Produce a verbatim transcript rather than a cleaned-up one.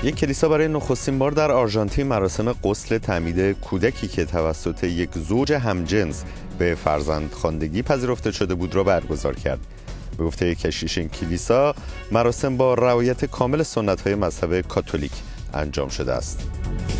یک کلیسا برای نخستین بار در آرژانتین مراسم غسل تعمید کودکی که توسط یک زوج همجنس به فرزندخواندگی پذیرفته شده بود را برگزار کرد. به گفته کشیش این کلیسا، مراسم با رعایت کامل سنت‌های مذهب کاتولیک انجام شده است.